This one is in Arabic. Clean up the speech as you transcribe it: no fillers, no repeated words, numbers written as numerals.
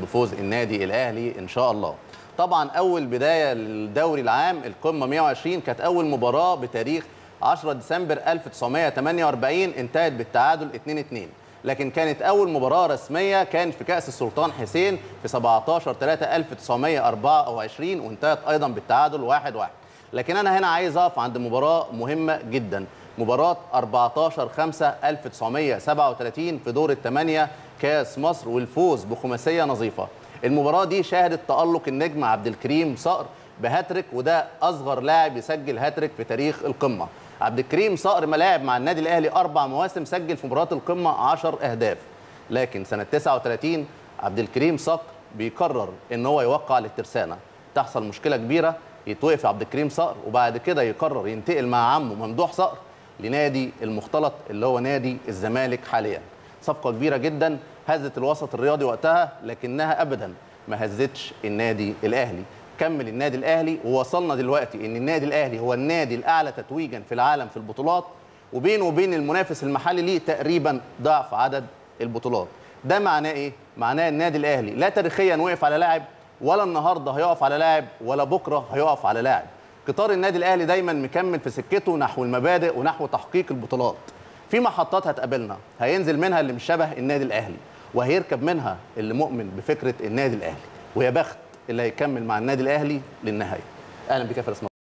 وفوز النادي الاهلي ان شاء الله. طبعا اول بدايه للدوري العام القمه 120 كانت اول مباراه بتاريخ 10 ديسمبر 1948 انتهت بالتعادل 2-2، لكن كانت اول مباراه رسميه كانت في كاس السلطان حسين في 17/3/1924 وانتهت ايضا بالتعادل 1-1. لكن انا هنا عايز اقف عند مباراه مهمه جدا، مباراه 14/5/1937 في دور الثمانيه كاس مصر والفوز بخماسيه نظيفه. المباراه دي شهدت تالق النجم عبد الكريم صقر بهاتريك، وده اصغر لاعب يسجل هاتريك في تاريخ القمه. عبد الكريم صقر ما لعب مع النادي الاهلي 4 مواسم، سجل في مباراه القمه 10 اهداف. لكن سنه 39 عبد الكريم صقر بيقرر ان هو يوقع للترسانه، تحصل مشكله كبيره، يتوقف عبد الكريم صقر وبعد كده يقرر ينتقل مع عمه ممدوح صقر لنادي المختلط اللي هو نادي الزمالك حاليا. صفقه كبيره جدا هزت الوسط الرياضي وقتها، لكنها ابدا ما هزتش النادي الاهلي. كمل النادي الاهلي ووصلنا دلوقتي ان النادي الاهلي هو النادي الاعلى تتويجا في العالم في البطولات، وبينه وبين المنافس المحلي ليه تقريبا ضعف عدد البطولات. ده معناه ايه؟ معناه النادي الاهلي لا تاريخيا وقف على لاعب، ولا النهارده هيقف على لاعب، ولا بكره هيقف على لاعب. قطار النادي الاهلي دايما مكمل في سكته نحو المبادئ ونحو تحقيق البطولات. في محطات هتقابلنا هينزل منها اللي مش شبه النادي الاهلي، وهيركب منها اللي مؤمن بفكره النادي الاهلي، ويا بخت اللي هيكمل مع النادي الاهلي للنهايه. اهلا بك يا فارس.